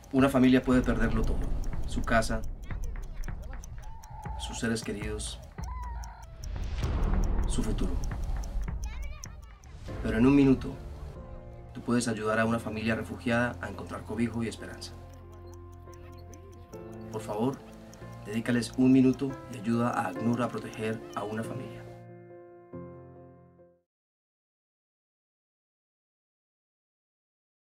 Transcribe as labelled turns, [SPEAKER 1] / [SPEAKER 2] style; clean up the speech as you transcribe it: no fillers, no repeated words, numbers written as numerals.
[SPEAKER 1] Una familia puede perderlo todo, su casa, sus seres queridos, su futuro. Pero en un minuto, tú puedes ayudar a una familia refugiada a encontrar cobijo y esperanza. Por favor, dedícales un minuto y ayuda a ACNUR a proteger a una familia.